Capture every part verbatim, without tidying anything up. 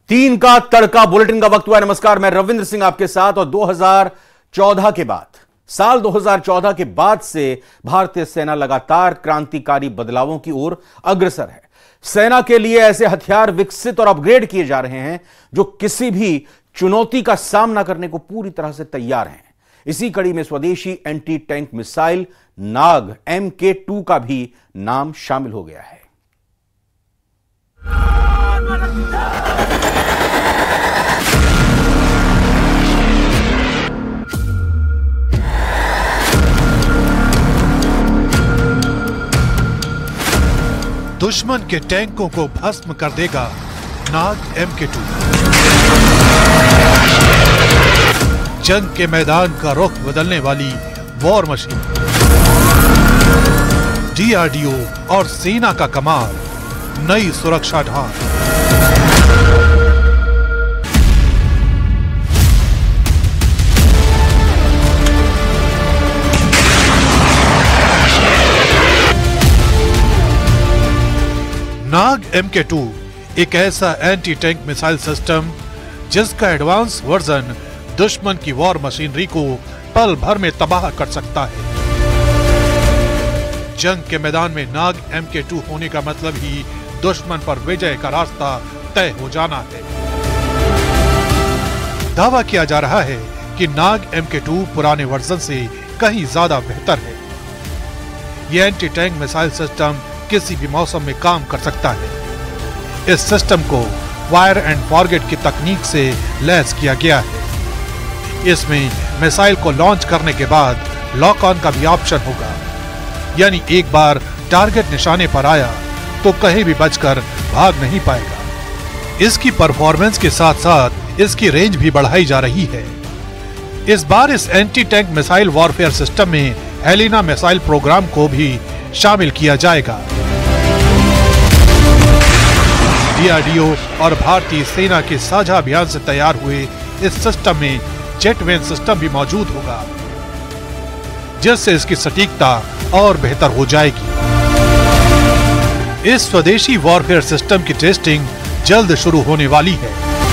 तीन का तड़का बुलेटिन का वक्त हुआ। नमस्कार, मैं रविंद्र सिंह आपके साथ। और दो हज़ार चौदह के बाद साल दो हज़ार चौदह के बाद से भारतीय सेना लगातार क्रांतिकारी बदलावों की ओर अग्रसर है। सेना के लिए ऐसे हथियार विकसित और अपग्रेड किए जा रहे हैं जो किसी भी चुनौती का सामना करने को पूरी तरह से तैयार हैं। इसी कड़ी में स्वदेशी anti tank missile Nag M K two का भी नाम शामिल हो गया है। दुश्मन के टैंकों को भस्म कर देगा नाग एम के टू। जंग के मैदान का रुख बदलने वाली war machine. D R D O और सेना का कमाल, नई सुरक्षा ढाल। नाग एम के टू एक ऐसा एंटी टैंक मिसाइल सिस्टम जिसका एडवांस वर्जन दुश्मन की वॉर मशीनरी को पल भर में तबाह कर सकता है। जंग के मैदान में नाग एम के टू होने का मतलब ही दुश्मन पर विजय का रास्ता तय हो जाना है। दावा किया जा रहा है कि नाग एम के टू पुराने वर्जन से कहीं ज्यादा बेहतर है। यह एंटी टैंक मिसाइल सिस्टम किसी भी मौसम में काम कर सकता है। इस सिस्टम को फायर एंड फॉरगेट की तकनीक से लैस किया गया है। इसमें मिसाइल को लॉन्च करने के बाद लॉक ऑन का भी ऑप्शन होगा, यानी एक बार टारगेट निशाने पर आया तो कहीं भी बचकर भाग नहीं पाएगा। इसकी परफॉर्मेंस के साथ साथ इसकी रेंज भी बढ़ाई जा रही है। इस बार इस anti tank missile warfare system में हेलिना मिसाइल प्रोग्राम को भी शामिल किया जाएगा। डी आर डी ओ और भारतीय सेना के साझा अभियान से तैयार हुए इस सिस्टम में जेट वेन सिस्टम भी मौजूद होगा, जिससे इसकी सटीकता और बेहतर हो जाएगी। इस स्वदेशी वॉरफेयर सिस्टम की टेस्टिंग जल्द शुरू होने वाली है।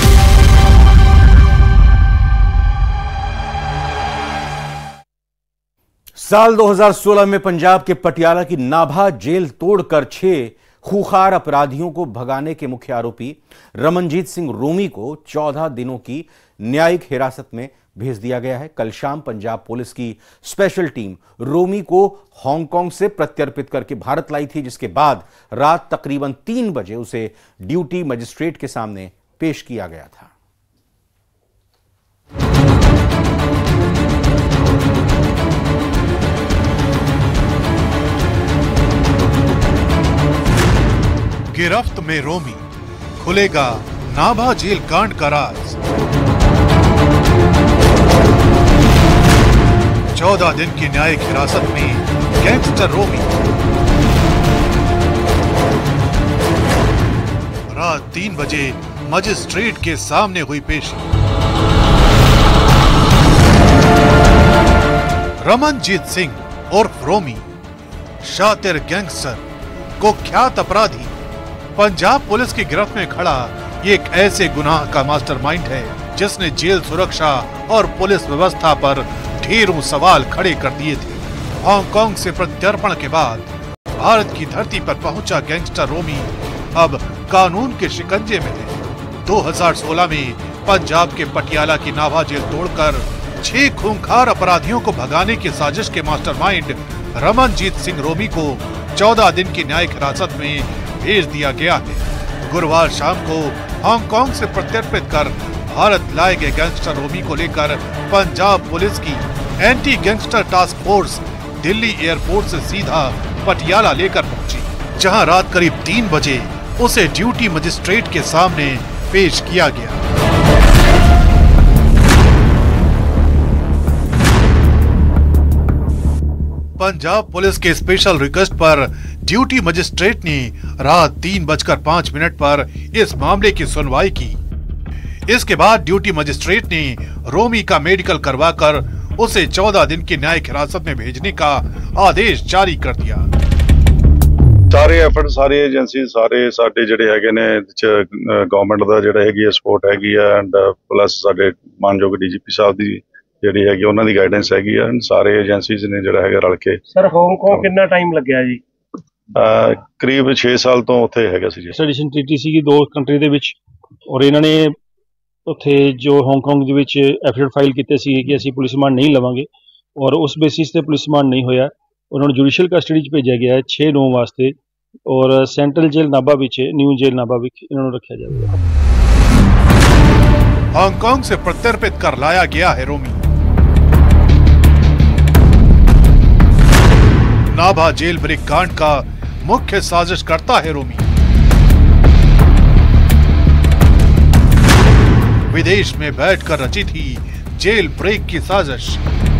साल दो हज़ार सोलह में पंजाब के पटियाला की नाभा जेल तोड़कर छह खूंखार अपराधियों को भगाने के मुख्य आरोपी रमनजीत सिंह रोमी को चौदह दिनों की न्यायिक हिरासत में भेज दिया गया है। कल शाम पंजाब पुलिस की स्पेशल टीम रोमी को हांगकांग से प्रत्यर्पित करके भारत लाई थी, जिसके बाद रात तकरीबन तीन बजे उसे ड्यूटी मजिस्ट्रेट के सामने पेश किया गया था। गिरफ्त में रोमी, खुलेगा नाभा जेल कांड का राज। चौदह दिन की न्यायिक हिरासत में गैंगस्टर रोमी। रात तीन बजे मजिस्ट्रेट के सामने हुई पेशी। रमनजीत सिंह उर्फ रोमी, शातिर गैंगस्टर, कुख्यात अपराधी, पंजाब पुलिस की गिरफ्त में खड़ा ये एक ऐसे गुनाह का मास्टरमाइंड है जिसने जेल सुरक्षा और पुलिस व्यवस्था पर ढेरों सवाल खड़े कर दिए थे। हांगकांग से प्रत्यर्पण के बाद भारत की धरती पर पहुंचा गैंगस्टर रोमी अब कानून के शिकंजे में है। दो हज़ार सोलह में पंजाब के पटियाला की नाभा जेल तोड़कर छह खूंखार अपराधियों को भगाने की साजिश के मास्टरमाइंड रमनजीत सिंह रोमी को चौदह दिन की न्यायिक हिरासत में भेज दिया गया है। गुरुवार शाम को हांगकांग से प्रत्यर्पित कर भारत लाए गए गैंगस्टर रोमी को लेकर पंजाब पुलिस की anti gangster task force Delhi airport से सीधा पटियाला लेकर पहुंची, जहां रात करीब तीन बजे उसे ड्यूटी मजिस्ट्रेट के सामने पेश किया गया। पंजाब पुलिस के स्पेशल रिक्वेस्ट पर ड्यूटी मजिस्ट्रेट ने रात तीन बजकर पांच मिनट पर इस मामले की सुनवाई की। इसके बाद ड्यूटी मजिस्ट्रेट ने रोमी का मेडिकल करवाकर उसे चौदह दिन की न्यायिक हिरासत में भेजने का आदेश जारी कर दिया। सारे एफर्ट सारी एजेंसी सारे साडे जिहड़े हैगे ने गवर्नमेंट दा जिहड़ा हैगी सपोर्ट हैगी है एंड प्लस साडे मानयोग डीजीपी साहब दी जिहड़ी हैगी उन्हां दी गाइडेंस हैगी है सारे एजेंसीज ने जिहड़ा हैगा रल के। सर हांगकांग कितना टाइम लग्या जी? करीब छे साल तो उत्थे हैगा सी जी। एक्सट्राडिशन ट्रीटी सी दो कंट्री दे विच और इन्हां ने उत्थे जो हांगकांग दे विच एफिडेविट फाइल कीते सी कि असीं पुलिस रिमांड नहीं लवांगे और उस बेसिस ते पुलिस रिमांड नहीं होया। उन्होंने जुडिशियल कस्टडी च भेजा गया है छे नौ वास्ते और सेंट्रल जेल नाभा विच न्यू जेल नाभा विच इन्होंने रखा जाएगा। हांगकांग से प्रत्यर्पित कर लाया गया है रोमी। नाभा जेल ब्रेक कांड का मुख्य साजिश करता है रोमी। विदेश में बैठकर रची थी जेल ब्रेक की साजिश।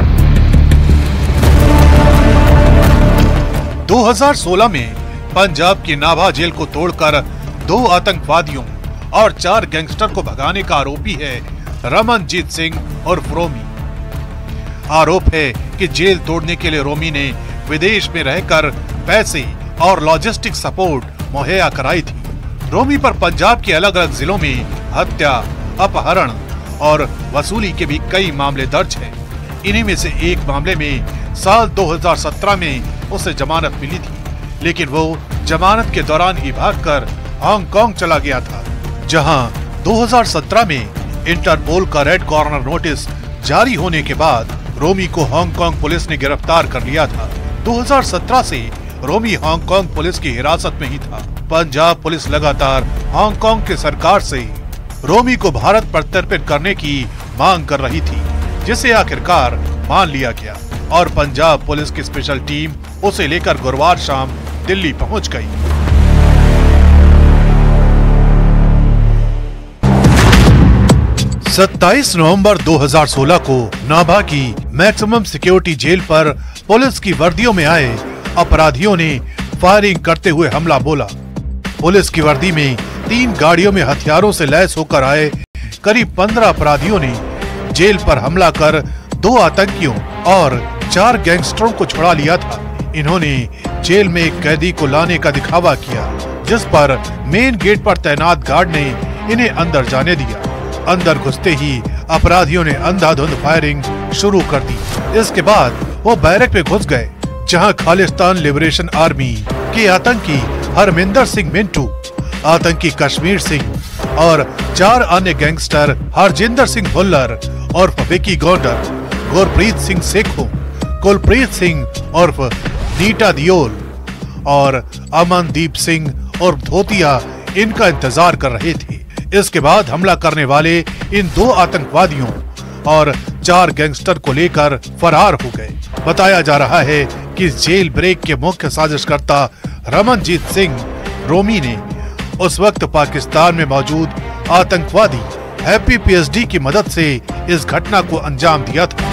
दो हज़ार सोलह में पंजाब की नाभा जेल को तोड़कर दो आतंकवादियों और चार गैंगस्टर को भगाने का आरोपी है रमनजीत सिंह उर्फ रोमी। आरोप है कि जेल तोड़ने के लिए रोमी ने विदेश में रहकर पैसे और लॉजिस्टिक सपोर्ट मुहैया कराई थी। रोमी पर पंजाब के अलग अलग जिलों में हत्या, अपहरण और वसूली के भी कई मामले दर्ज हैं। इन्हीं में से एक मामले में साल दो हज़ार सत्रह में उसे जमानत मिली थी, लेकिन वो जमानत के दौरान ही भागकर हांगकांग चला गया था, जहां दो हज़ार सत्रह में इंटरपोल का रेड कॉर्नर नोटिस जारी होने के बाद रोमी को हांगकांग पुलिस ने गिरफ्तार कर लिया था। दो हज़ार सत्रह से रोमी हांगकांग पुलिस की हिरासत में ही था। पंजाब पुलिस लगातार हांगकांग की सरकार से रोमी को भारत प्रत्यर्पित करने की मांग कर रही थी, जिसे आखिरकार मान लिया गया और पंजाब पुलिस की स्पेशल टीम उसे लेकर गुरुवार शाम दिल्ली पहुंच गई। सत्ताईस नवंबर दो हज़ार सोलह को नाभा की मैक्सिमम सिक्योरिटी जेल पर पुलिस की वर्दियों में आए अपराधियों ने फायरिंग करते हुए हमला बोला। पुलिस की वर्दी में तीन गाड़ियों में हथियारों से लैस होकर आए करीब पंद्रह अपराधियों ने जेल पर हमला कर दो आतंकियों और चार गैंगस्टरों को छुड़ा लिया था। इन्होंने जेल में एक कैदी को लाने का दिखावा किया, जिस पर मेन गेट पर तैनात गार्ड ने इन्हें अंदर जाने दिया। अंदर घुसते ही अपराधियों ने अंधाधुंध फायरिंग शुरू कर दी। इसके बाद वो बैरक में घुस गए, जहां खालिस्तान लिबरेशन आर्मी के आतंकी हरमिंदर सिंह मिंटू, आतंकी कश्मीर सिंह और चार अन्य गैंगस्टर हरजिंदर सिंह भुल्लर और विकी गौंडर, गुरप्रीत सिंह सेखों, कुलप्रीत सिंह उर्फ नीटा दियोल और अमनदीप सिंह उर्फ धोतिया इनका इंतजार कर रहे थे। इसके बाद हमला करने वाले इन दो आतंकवादियों और चार गैंगस्टर को लेकर फरार हो गए। बताया जा रहा है कि जेल ब्रेक के मुख्य साजिशकर्ता रमनजीत सिंह रोमी ने उस वक्त पाकिस्तान में मौजूद आतंकवादी हैप्पी पीएचडी की मदद से इस घटना को अंजाम दिया था।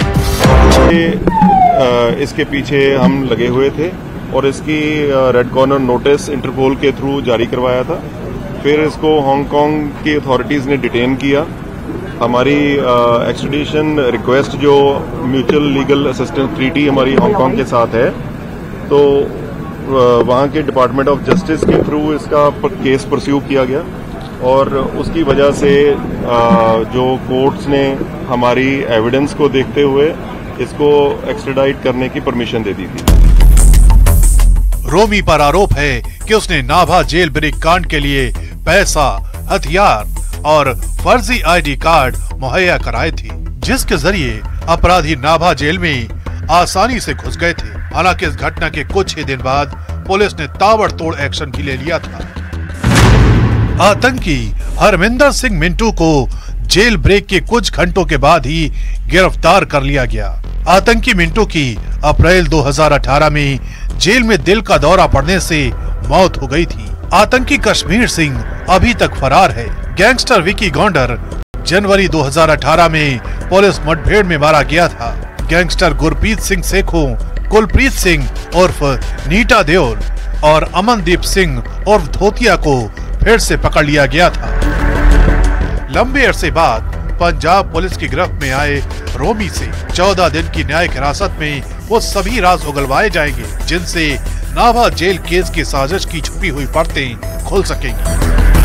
इसके पीछे हम लगे हुए थे और इसकी रेड कॉर्नर नोटिस इंटरपोल के थ्रू जारी करवाया था। फिर इसको हांगकांग की अथॉरिटीज़ ने डिटेन किया। हमारी एक्सट्रेडिशन रिक्वेस्ट जो म्यूचुअल लीगल असिस्टेंस ट्रीटी हमारी हांगकांग के साथ है, तो वहाँ के डिपार्टमेंट ऑफ जस्टिस के थ्रू इसका केस परस्यू किया गया और उसकी वजह से जो कोर्ट्स ने हमारी एविडेंस को देखते हुए इसको एक्सट्राडाइट करने की परमिशन दे दी थी। रोमी पर आरोप है कि उसने नाभा जेल ब्रेक कांड के लिए पैसा, हथियार और फर्जी आईडी कार्ड मुहैया कराए थे, जिसके जरिए अपराधी नाभा जेल में आसानी से घुस गए थे। हालांकि इस घटना के कुछ ही दिन बाद पुलिस ने ताबड़तोड़ एक्शन भी ले लिया था। आतंकी हरमिंदर सिंह मिंटू को जेल ब्रेक के कुछ घंटों के बाद ही गिरफ्तार कर लिया गया। आतंकी मिंटू की अप्रैल दो हज़ार अठारह में जेल में दिल का दौरा पड़ने से मौत हो गई थी। आतंकी कश्मीर सिंह अभी तक फरार है। गैंगस्टर विकी गौंडर जनवरी दो हज़ार अठारह में पुलिस मुठभेड़ में मारा गया था। गैंगस्टर गुरप्रीत सिंह सेखों, कुलप्रीत सिंह उर्फ नीटा देओल और अमनदीप सिंह उर्फ धोतिया को फिर से पकड़ लिया गया था। लंबे अरसे बाद पंजाब पुलिस की गिरफ्त में आए रोमी से चौदह दिन की न्यायिक हिरासत में वो सभी राज उगलवाए जाएंगे जिनसे नाभा जेल केस की साजिश की छुपी हुई परतें खुल सकेंगी।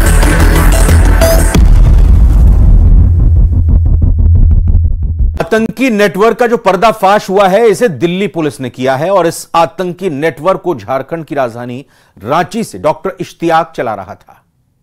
आतंकी नेटवर्क का जो पर्दाफाश हुआ है, इसे दिल्ली पुलिस ने किया है और इस आतंकी नेटवर्क को झारखंड की राजधानी रांची से डॉक्टर इश्तियाक चला रहा था।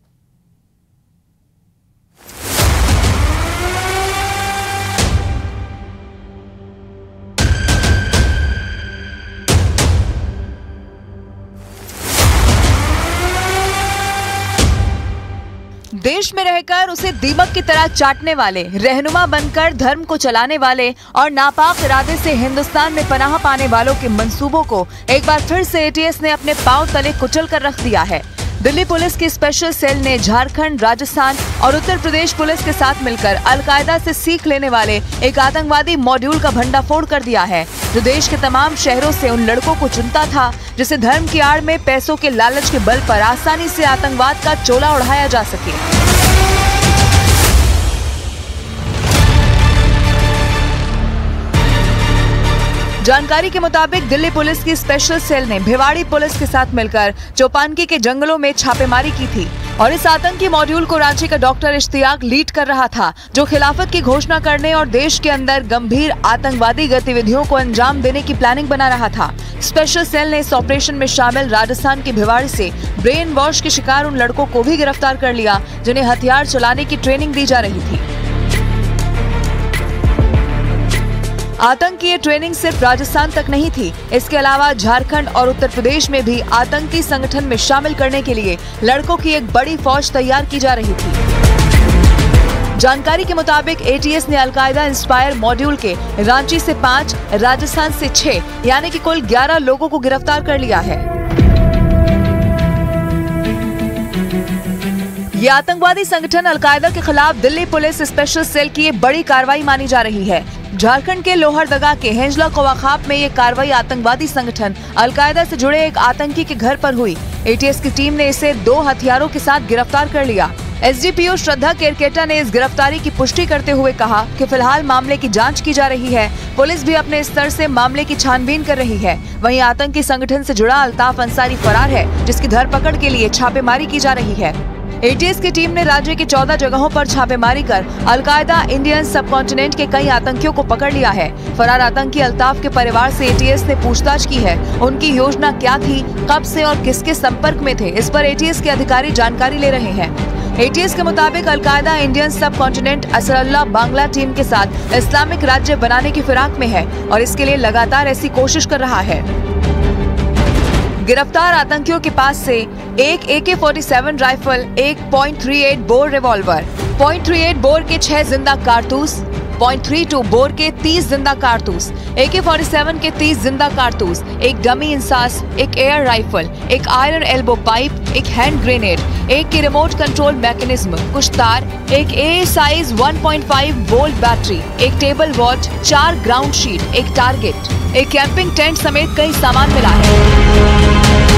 देश में रहकर उसे दीमक की तरह चाटने वाले, रहनुमा बनकर धर्म को चलाने वाले और नापाक इरादे से हिंदुस्तान में पनाह पाने वालों के मंसूबों को एक बार फिर से एटीएस ने अपने पांव तले कुचल कर रख दिया है। दिल्ली पुलिस की स्पेशल सेल ने झारखंड, राजस्थान और उत्तर प्रदेश पुलिस के साथ मिलकर अलकायदा से सीख लेने वाले एक आतंकवादी मॉड्यूल का भंडाफोड़ कर दिया है, जो देश के तमाम शहरों से उन लड़कों को चुनता था जिसे धर्म की आड़ में पैसों के लालच के बल पर आसानी से आतंकवाद का चोला उड़ाया जा सके। जानकारी के मुताबिक दिल्ली पुलिस की स्पेशल सेल ने भिवाड़ी पुलिस के साथ मिलकर चौपानकी के जंगलों में छापेमारी की थी और इस आतंकी मॉड्यूल को रांची का डॉक्टर इश्तियाक लीड कर रहा था, जो खिलाफत की घोषणा करने और देश के अंदर गंभीर आतंकवादी गतिविधियों को अंजाम देने की प्लानिंग बना रहा था। स्पेशल सेल ने इस ऑपरेशन में शामिल राजस्थान के भिवाड़ी से ब्रेन वॉश के शिकार उन लड़कों को भी गिरफ्तार कर लिया जिन्हें हथियार चलाने की ट्रेनिंग दी जा रही थी। आतंकी ट्रेनिंग सिर्फ राजस्थान तक नहीं थी, इसके अलावा झारखंड और उत्तर प्रदेश में भी आतंकी संगठन में शामिल करने के लिए लड़कों की एक बड़ी फौज तैयार की जा रही थी। जानकारी के मुताबिक एटीएस ने अलकायदा इंस्पायर मॉड्यूल के रांची से पाँच, राजस्थान से छह यानी कि कुल ग्यारह लोगों को गिरफ्तार कर लिया है। ये आतंकवादी संगठन अलकायदा के खिलाफ दिल्ली पुलिस स्पेशल सेल की एक बड़ी कार्रवाई मानी जा रही है। झारखंड के लोहरदगा के हेंजला कोवाखाप में ये कार्रवाई आतंकवादी संगठन अलकायदा से जुड़े एक आतंकी के घर पर हुई। एटीएस की टीम ने इसे दो हथियारों के साथ गिरफ्तार कर लिया। एसडीपीओ श्रद्धा केरकेटा ने इस गिरफ्तारी की पुष्टि करते हुए कहा कि फिलहाल मामले की जांच की जा रही है। पुलिस भी अपने स्तर से मामले की छानबीन कर रही है। वहीं आतंकी संगठन से जुड़ा अल्ताफ अंसारी फरार है, जिसकी धरपकड़ के लिए छापेमारी की जा रही है। एटीएस की टीम ने राज्य की चौदह जगहों पर छापेमारी कर अलकायदा इंडियन सबकॉन्टिनेंट के कई आतंकियों को पकड़ लिया है। फरार आतंकी अल्ताफ के परिवार से एटीएस ने पूछताछ की है। उनकी योजना क्या थी, कब से और किसके संपर्क में थे, इस पर एटीएस के अधिकारी जानकारी ले रहे हैं। एटीएस के मुताबिक Al Qaeda Indian subcontinent Asadullah Bangla team के साथ इस्लामिक राज्य बनाने की फिराक में है और इसके लिए लगातार ऐसी कोशिश कर रहा है। गिरफ्तार आतंकियों के पास से एक A K forty seven rifle, एक point three eight bore revolver, point three eight bore के छह जिंदा कारतूस, पॉइंट थ्री टू बोर के तीस जिंदा कारतूस, ए के फोर्टी सेवन के तीस जिंदा कारतूस, एक डमी इंसास, एक एयर राइफल, एक आयरन एल्बो पाइप, एक हैंड ग्रेनेड, एक की रिमोट कंट्रोल मैकेनिज्म, कुछ तार, एक A size one point five volt battery, एक टेबल वॉच, चार ग्राउंड शीट, एक टारगेट, एक कैंपिंग टेंट समेत कई सामान मिला है।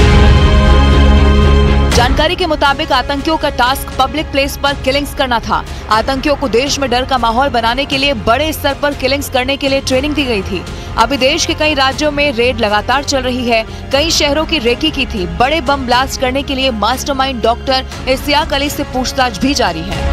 जानकारी के मुताबिक आतंकियों का टास्क पब्लिक प्लेस पर किलिंग्स करना था। आतंकियों को देश में डर का माहौल बनाने के लिए बड़े स्तर पर किलिंग्स करने के लिए ट्रेनिंग दी गई थी। अभी देश के कई राज्यों में रेड लगातार चल रही है। कई शहरों की रेकी की थी। बड़े बम ब्लास्ट करने के लिए मास्टरमाइंड डॉक्टर इश्तियाक अली से पूछताछ भी जारी है।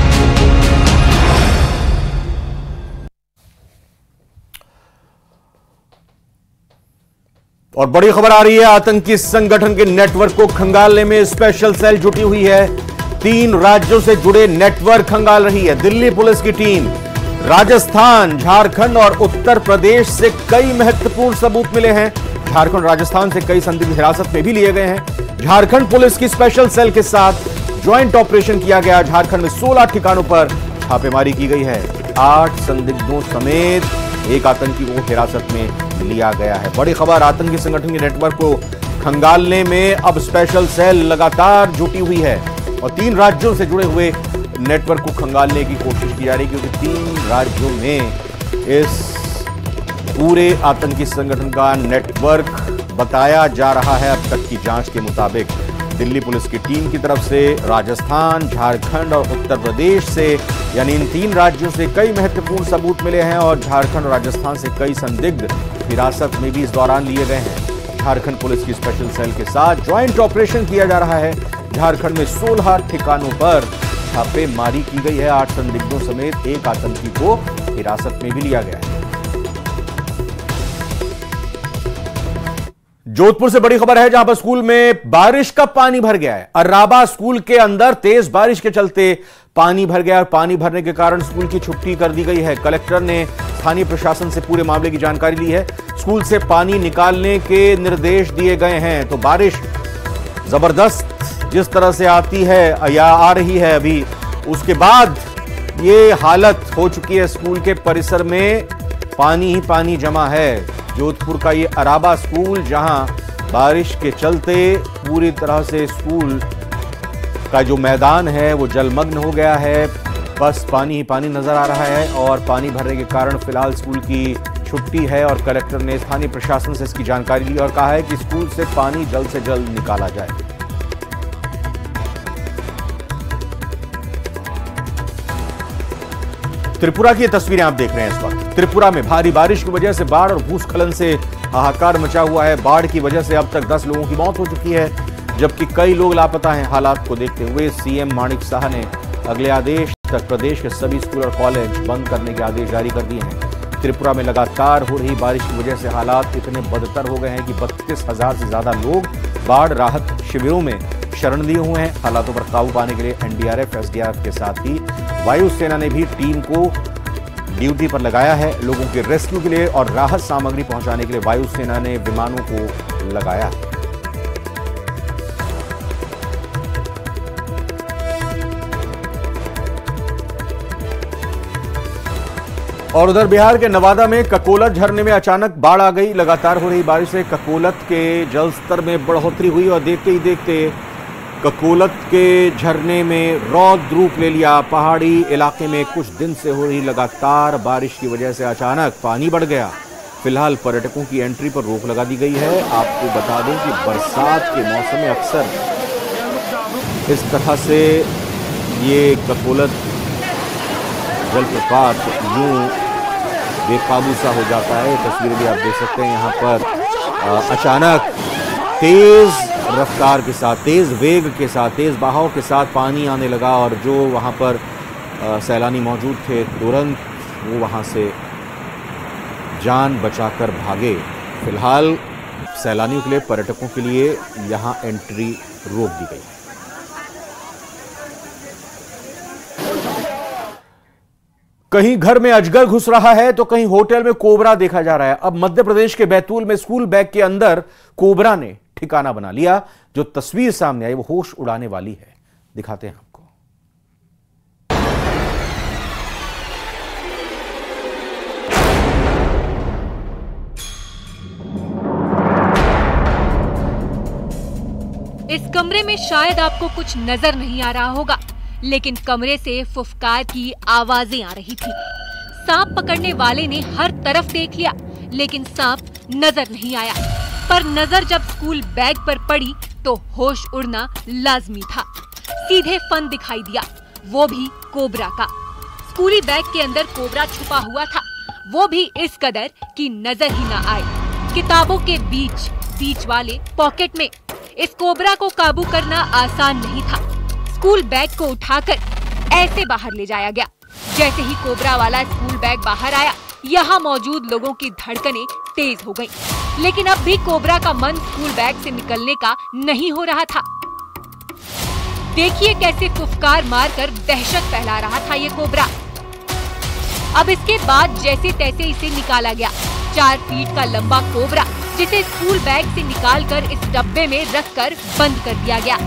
और बड़ी खबर आ रही है, आतंकी संगठन के नेटवर्क को खंगालने में स्पेशल सेल जुटी हुई है। तीन राज्यों से जुड़े नेटवर्क खंगाल रही है दिल्ली पुलिस की टीम। राजस्थान, झारखंड और उत्तर प्रदेश से कई महत्वपूर्ण सबूत मिले हैं। झारखंड, राजस्थान से कई संदिग्ध हिरासत में भी लिए गए हैं। झारखंड पुलिस की स्पेशल सेल के साथ ज्वाइंट ऑपरेशन किया गया। झारखंड में सोलह ठिकानों पर छापेमारी की गई है। आठ संदिग्धों समेत एक आतंकी को हिरासत में लिया गया है। बड़ी खबर, आतंकी संगठन के नेटवर्क को खंगालने में अब स्पेशल सेल लगातार जुटी हुई है और तीन राज्यों से जुड़े हुए नेटवर्क को खंगालने की कोशिश की जा रही है, क्योंकि तीन राज्यों में इस पूरे आतंकी संगठन का नेटवर्क बताया जा रहा है। अब तक की जांच के मुताबिक दिल्ली पुलिस की टीम की तरफ से राजस्थान, झारखंड और उत्तर प्रदेश से, यानी इन तीन राज्यों से कई महत्वपूर्ण सबूत मिले हैं और झारखंड और राजस्थान से कई संदिग्ध हिरासत में भी इस दौरान लिए गए हैं। झारखंड पुलिस की स्पेशल सेल के साथ ज्वाइंट ऑपरेशन किया जा रहा है। झारखंड में सोलह ठिकानों पर छापेमारी की गई है। आठ संदिग्धों समेत एक आतंकी को हिरासत में भी लिया गया है। जोधपुर से बड़ी खबर है, जहां पर स्कूल में बारिश का पानी भर गया है। अर्राबा स्कूल के अंदर तेज बारिश के चलते पानी भर गया और पानी भरने के कारण स्कूल की छुट्टी कर दी गई है। कलेक्टर ने स्थानीय प्रशासन से पूरे मामले की जानकारी ली है। स्कूल से पानी निकालने के निर्देश दिए गए हैं। तो बारिश जबरदस्त जिस तरह से आती है या आ रही है अभी, उसके बाद ये हालत हो चुकी है। स्कूल के परिसर में पानी ही पानी जमा है। जोधपुर का ये अराबा स्कूल, जहां बारिश के चलते पूरी तरह से स्कूल का जो मैदान है वो जलमग्न हो गया है। बस पानी ही पानी नजर आ रहा है और पानी भरने के कारण फिलहाल स्कूल की छुट्टी है। और कलेक्टर ने स्थानीय प्रशासन से इसकी जानकारी ली और कहा है कि स्कूल से पानी जल्द से जल्द निकाला जाए। त्रिपुरा की तस्वीरें आप देख रहे हैं इस वक्त। त्रिपुरा में भारी बारिश की वजह से बाढ़ और भूस्खलन से हाहाकार मचा हुआ है। बाढ़ की वजह से अब तक दस लोगों की मौत हो चुकी है, जबकि कई लोग लापता हैं। हालात को देखते हुए सीएम माणिक साह ने अगले आदेश तक प्रदेश के सभी स्कूल और कॉलेज बंद करने के आदेश जारी कर दिए हैं। त्रिपुरा में लगातार हो रही बारिश की वजह से हालात इतने बदतर हो गए हैं कि बत्तीस हजार से ज्यादा लोग बाढ़ राहत शिविरों में शरण लिए हुए हैं। हालातों पर काबू पाने के लिए एनडीआरएफ, एसडीआरएफ के साथ ही वायुसेना ने भी टीम को ड्यूटी पर लगाया है। लोगों के रेस्क्यू के लिए और राहत सामग्री पहुंचाने के लिए वायुसेना ने विमानों को लगाया है। और उधर बिहार के नवादा में ककोलत झरने में अचानक बाढ़ आ गई। लगातार हो रही बारिश से ककोलत के जलस्तर में बढ़ोतरी हुई और देखते ही देखते ककोलत के झरने में रौद्र रूप ले लिया। पहाड़ी इलाके में कुछ दिन से हो रही लगातार बारिश की वजह से अचानक पानी बढ़ गया। फिलहाल पर्यटकों की एंट्री पर रोक लगा दी गई है। आपको बता दें कि बरसात के मौसम में अक्सर इस तरह से ये ककोलत जलप्रपात यूं बेकाबू सा हो जाता है। तस्वीरें भी आप देख सकते हैं। यहाँ पर अचानक तेज रफ्तार के साथ, तेज वेग के साथ, तेज बहाव के साथ पानी आने लगा और जो वहाँ पर सैलानी मौजूद थे तुरंत वो वहाँ से जान बचाकर भागे। फिलहाल सैलानियों के लिए, पर्यटकों के लिए यहाँ एंट्री रोक दी गई। कहीं घर में अजगर घुस रहा है तो कहीं होटल में कोबरा देखा जा रहा है। अब मध्य प्रदेश के बैतूल में स्कूल बैग के अंदर कोबरा ने ठिकाना बना लिया। जो तस्वीर सामने आई वो होश उड़ाने वाली है, दिखाते हैं आपको। इस कमरे में शायद आपको कुछ नजर नहीं आ रहा होगा, लेकिन कमरे से फुफकार की आवाजें आ रही थी। सांप पकड़ने वाले ने हर तरफ देख लिया, लेकिन सांप नजर नहीं आया। पर नजर जब स्कूल बैग पर पड़ी तो होश उड़ना लाजमी था। सीधे फन दिखाई दिया, वो भी कोबरा का। स्कूली बैग के अंदर कोबरा छुपा हुआ था, वो भी इस कदर कि नजर ही ना आए। किताबों के बीच बीच वाले पॉकेट में इस कोबरा को काबू करना आसान नहीं था। स्कूल बैग को उठाकर ऐसे बाहर ले जाया गया। जैसे ही कोबरा वाला स्कूल बैग बाहर आया, यहाँ मौजूद लोगों की धड़कनें तेज हो गईं। लेकिन अब भी कोबरा का मन स्कूल बैग से निकलने का नहीं हो रहा था। देखिए कैसे फुफकार मारकर दहशत फैला रहा था ये कोबरा। अब इसके बाद जैसे तैसे इसे निकाला गया। चार फीट का लंबा कोबरा, जिसे स्कूल बैग से निकालकर इस डब्बे में रखकर बंद कर दिया गया।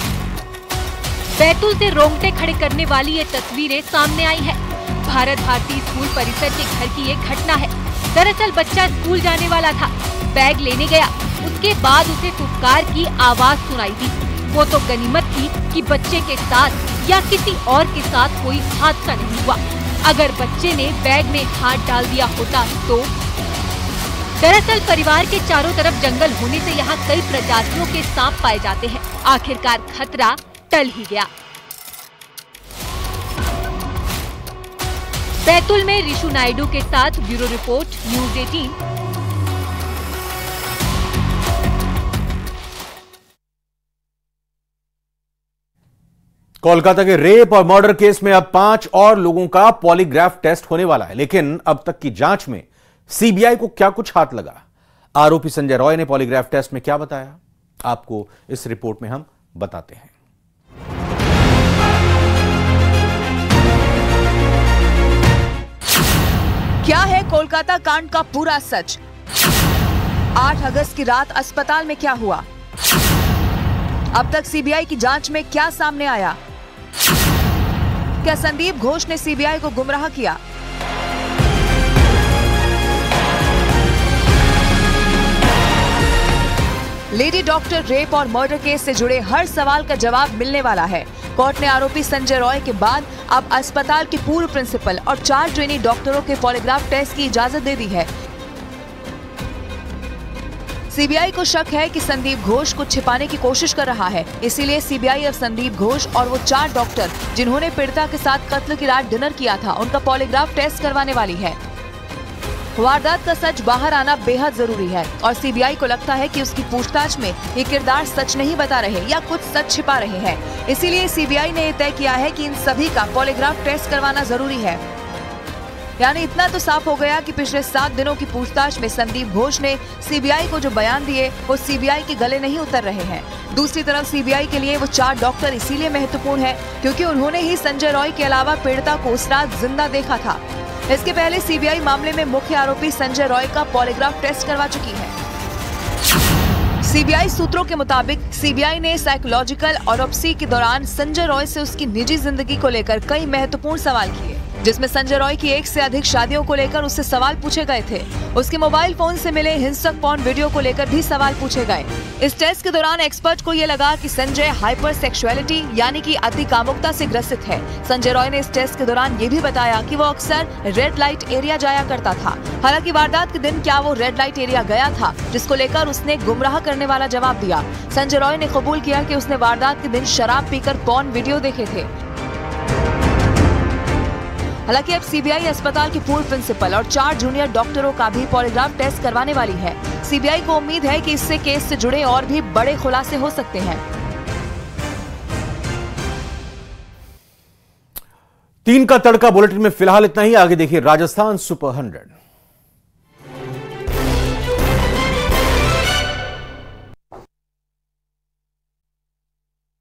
बैतूल से रोंगटे खड़े करने वाली ये तस्वीरें सामने आई है। भारत भारती स्कूल परिसर के घर की ये घटना है। दरअसल बच्चा स्कूल जाने वाला था, बैग लेने गया। उसके बाद उसे फुफकार की आवाज सुनाई दी। वो तो गनीमत थी कि बच्चे के साथ या किसी और के साथ कोई हादसा नहीं हुआ। अगर बच्चे ने बैग में हाथ डाल दिया होता तो। दरअसल परिवार के चारों तरफ जंगल होने से यहाँ कई प्रजातियों के सांप पाए जाते हैं। आखिरकार खतरा टल ही गया। बैतूल में ऋषु नायडू के साथ ब्यूरो रिपोर्ट, न्यूज अठारह। कोलकाता के रेप और मर्डर केस में अब पांच और लोगों का पॉलीग्राफ टेस्ट होने वाला है, लेकिन अब तक की जांच में सीबीआई को क्या कुछ हाथ लगा? आरोपी संजय रॉय ने पॉलीग्राफ टेस्ट में क्या बताया, आपको इस रिपोर्ट में हम बताते हैं। क्या है कोलकाता कांड का पूरा सच? आठ अगस्त की रात अस्पताल में क्या हुआ? अब तक सीबीआई की जांच में क्या सामने आया? क्या संदीप घोष ने सीबीआई को गुमराह किया? लेडी डॉक्टर रेप और मर्डर केस से जुड़े हर सवाल का जवाब मिलने वाला है। कोर्ट ने आरोपी संजय रॉय के बाद अब अस्पताल के पूर्व प्रिंसिपल और चार ट्रेनी डॉक्टरों के पॉलीग्राफ टेस्ट की इजाजत दे दी है। सीबीआई को शक है कि संदीप घोष कुछ छिपाने की कोशिश कर रहा है, इसीलिए सीबीआई अब संदीप घोष और वो चार डॉक्टर जिन्होंने पीड़िता के साथ कत्ल की रात डिनर किया था, उनका पॉलीग्राफ टेस्ट करवाने वाली है। वारदात का सच बाहर आना बेहद जरूरी है और सीबीआई को लगता है कि उसकी पूछताछ में ये किरदार सच नहीं बता रहे या कुछ सच छिपा रहे हैं। इसीलिए सीबीआई ने तय किया है कि इन सभी का पॉलीग्राफ टेस्ट करवाना जरूरी है। यानी इतना तो साफ हो गया कि पिछले सात दिनों की पूछताछ में संदीप घोष ने सीबीआई को जो बयान दिए वो सीबीआई के गले नहीं उतर रहे हैं। दूसरी तरफ सीबीआई के लिए वो चार डॉक्टर इसीलिए महत्वपूर्ण है क्योंकि उन्होंने ही संजय रॉय के अलावा पीड़िता को उस रात जिंदा देखा था। इसके पहले सीबीआई मामले में मुख्य आरोपी संजय रॉय का पॉलीग्राफ टेस्ट करवा चुकी है। सीबीआई सूत्रों के मुताबिक सीबीआई ने साइकोलॉजिकल ऑटोप्सी के दौरान संजय रॉय से उसकी निजी जिंदगी को लेकर कई महत्वपूर्ण सवाल किए, जिसमें संजय रॉय की एक से अधिक शादियों को लेकर उससे सवाल पूछे गए थे। उसके मोबाइल फोन से मिले हिंसक पॉर्न वीडियो को लेकर भी सवाल पूछे गए। इस टेस्ट के दौरान एक्सपर्ट को ये लगा कि संजय हाइपर सेक्सुअलिटी यानी कि अति कामुकता से ग्रसित है। संजय रॉय ने इस टेस्ट के दौरान ये भी बताया कि वो अक्सर रेड लाइट एरिया जाया करता था। हालांकि वारदात के दिन क्या वो रेड लाइट एरिया गया था, जिसको लेकर उसने गुमराह करने वाला जवाब दिया। संजय रॉय ने कबूल किया कि उसने वारदात के दिन शराब पीकर पॉर्न वीडियो देखे थे। हालांकि अब सीबीआई अस्पताल के पूर्व प्रिंसिपल और चार जूनियर डॉक्टरों का भी पॉलीग्राफ टेस्ट करवाने वाली है। सीबीआई को उम्मीद है कि इससे केस से जुड़े और भी बड़े खुलासे हो सकते हैं। तीन का तड़का बुलेटिन में फिलहाल इतना ही। आगे देखिए राजस्थान सुपर हंड्रेड।